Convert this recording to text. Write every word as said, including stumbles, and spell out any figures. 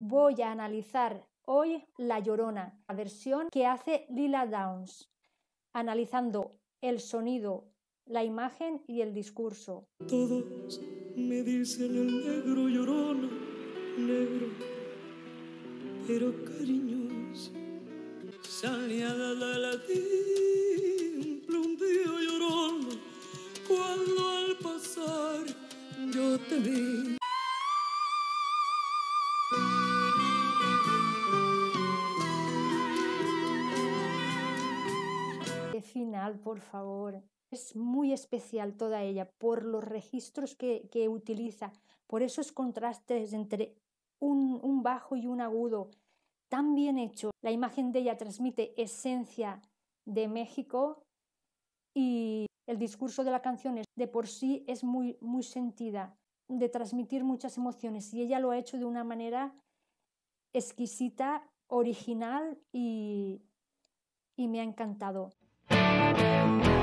voy a analizar hoy La Llorona, la versión que hace Lila Downs, analizando el sonido, la imagen y el discurso. Todos me dicen el negro llorona, negro, pero cariñoso. Salía de la timple un día llorona, cuando al pasar yo te vi. Qué final, por favor. Es muy especial toda ella por los registros que, que utiliza, por esos contrastes entre un, un bajo y un agudo tan bien hecho. La imagen de ella transmite esencia de México y el discurso de la canción es, de por sí es muy, muy sentida, de transmitir muchas emociones, y ella lo ha hecho de una manera exquisita, original y, y me ha encantado.